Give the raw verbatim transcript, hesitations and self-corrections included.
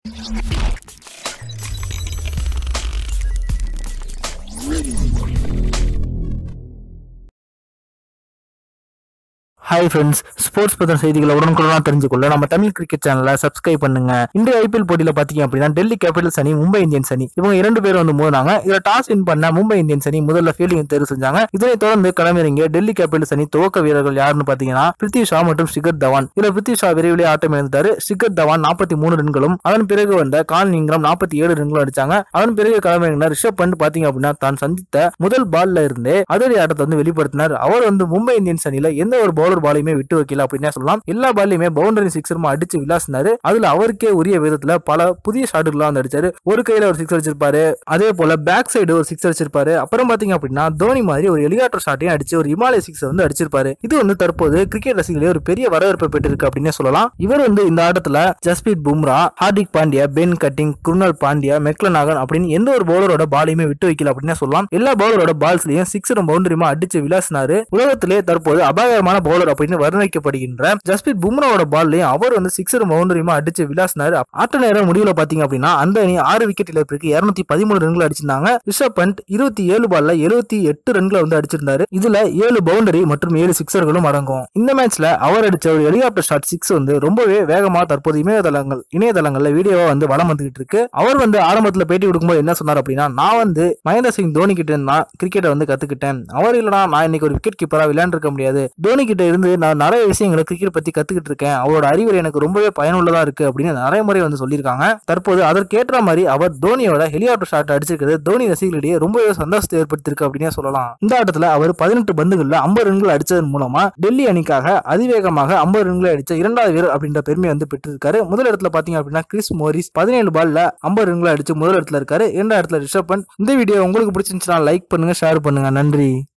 Hi friends, sports பத்தின செய்திகளை உடனுக்குடன் தெரிஞ்சுக்கொள்ள நம்ம தமிழ் கிரிக்கெட் சேனலை சப்ஸ்கிரைப் பண்ணுங்க. இந்த ஐபிஎல் போட்டியில பாத்தீங்க அப்படின்னா டெல்லி கேபிட்டல்ஸ் அணி மும்பை இந்தியன்ஸ் அணி இவங்க இரண்டு பேரும் வந்து மோதினாங்க. இதுல டாஸ் வின் பண்ண மும்பை இந்தியன்ஸ் அணி முதல்ல ஃபீல்டிங் தேர்வு செஞ்சாங்க. இதனைத் தொடர்ந்து களமிறங்கிய டெல்லி கேபிட்டல்ஸ் அணி துவக்க வீரர்கள் யாருன்னு பாத்தீங்கன்னா பிருத்வி ஷா மற்றும் ஷிகர் தவான். இதுல பிருத்வி ஷா விரைவிலே ஆட்டம் இழந்தாரு. ஷிகர் தவான் நாற்பத்தி மூணு ரன்களும் அதன் பிறகு வந்த கால் இங்கிரம் நாற்பத்தி ஏழு ரன்களும் அடிச்சாங்க. அதன் பிறகு களமிறங்கின ரிஷப் பண்ட் பாத்தீங்க அப்படின்னா தான் சந்தித்த முதல் பால்ல இருந்தே அதிரடி ஆட்டத்தை வந்து வெளிப்படுத்தினார். அவர் வந்து மும்பை இந்தியன்ஸ் அணியில எந்த ஒரு பவுலர் பாலையுமே விட்டு வைக்கல அப்படின்னே சொல்லலாம். எல்லா பால்லையுமே பவுண்டரி சிக்ஸரும் அடிச்சு விளாசினாரு. அதுல அவருக்கே உரிய விதத்துல பல புதிய ஷாட்டுகள் வந்து அடிச்சாரு. ஒரு கையில ஒரு சிக்ஸ் அடிச்சிருப்பாரு, அதே போல பேக் சைடு ஒரு சிக்ஸ் அடிச்சிருப்பாரு. அப்புறம் பாத்தீங்க அப்படின்னா தோனி மாதிரி ஒரு ஹெலிகாப்டர் ஷாட்டையும் அடிச்சு ஒரு இமாலய சிக்ஸ் வந்து அடிச்சிருப்பாரு. இது வந்து தற்போது கிரிக்கெட் ரசிகர்களே ஒரு பெரிய வரவேற்பை பெற்றிருக்கு அப்படின்னே சொல்லலாம். இவர் வந்து இந்த ஆட்டத்துல Jasprit Bumrah, Hardik Pandya, Ben Cutting, Krunal Pandya, McClenaghan அப்படின்னு எந்த ஒரு பவுலரோட பாலையுமே விட்டு வைக்கல அப்படின்னே சொல்லலாம். எல்லா பவுலரோட பால்ஸ்லயும் சிக்ஸரும் பவுண்டரியுமா அடிச்சு விளாசினாரு. உலகத்திலே தற்போது அபாயகரமான பவுலர் அப்படின்னு வர்ணிக்கப்படுகின்ற ஜஸ்பீத் பும்ராவோட பால்லையும் அவர் வந்து சிக்ஸர் பவுண்டரியுமா அடிச்சு விளாசினாரு. ஆட்ட நேரம் முடிவுல பாத்தீங்க அப்படின்னா அந்த அணி ஆறு விக்கெட் இழப்பிற்கு இருநூத்தி பதிமூணு ரன்கள் அடிச்சிருந்தாங்க. ரிஷப் பண்ட் இருபத்தி ஏழு பால்ல எழுபத்தி எட்டு ரன்களை வந்து அடிச்சிருந்தாரு. இதுல ஏழு பவுண்டரி மற்றும் ஏழு சிக்ஸர்களும் அடங்கும். இந்த மேட்ச்ல அவர் அடிச்ச ஒரு ஹெலிகாப்டர் ஷாட் சிக்ஸ் வந்து ரொம்பவே வேகமா தற்போது இணையதளங்கள் இணையதளங்கள்ல வீடியோவா வந்து வலம் வந்துகிட்டு இருக்கு. அவர் வந்து ஆரம்பத்துல பேட்டி கொடுக்கும்போது என்ன சொன்னார் அப்படின்னா, நான் வந்து மகேந்திர சிங் தோனி கிட்ட நான் கிரிக்கெட்டை வந்து கத்துக்கிட்டேன். அவர் இல்லனா நான் இன்னைக்கு ஒரு விக்கெட் கீப்பரா விளையாண்டு இருக்க முடியாது. தோனி கிட்ட இருந்து நான் நிறைய விஷயங்களை கிரிக்கெட் பத்தி கத்துக்கிட்டு இருக்கேன். அவரோட அறிவுரை எனக்கு ரொம்பவே பயனுள்ளதா இருக்கு அப்படின்னு நிறைய முறை வந்து சொல்லியிருக்காங்க. தற்போது அதற்கேற்ற மாதிரி அவர் தோனியோட ஹெலிகாப்டர் ஷாட் அடிச்சிருக்கிறது தோனி ரசிகர்களிடையே ரொம்பவே சந்தோஷத்தை ஏற்படுத்திருக்கு அப்படின்னு சொல்லலாம். இந்த ஆட்டத்துல அவர் பதினெட்டு பந்துகள்ல ஐம்பது ரன்கள் அடிச்சதன் மூலமா டெல்லி அணிக்காக அதிவேகமாக ஐம்பது ரன்களை அடிச்ச இரண்டாவது வீரர் அப்படின்ற பெருமை வந்து பெற்றிருக்காரு. முதல் இடத்துல பாத்தீங்க அப்படின்னா கிறிஸ் மோரிஸ் பதினேழு பால்ல ஐம்பது ரன்களை அடிச்சு முதல் இடத்துல இருக்காரு. இரண்டாவது இடத்துல ரிஷப் பண்ட். இந்த வீடியோ உங்களுக்கு பிடிச்சிருந்துச்சுன்னா லைக் பண்ணுங்க, ஷேர் பண்ணுங்க. நன்றி.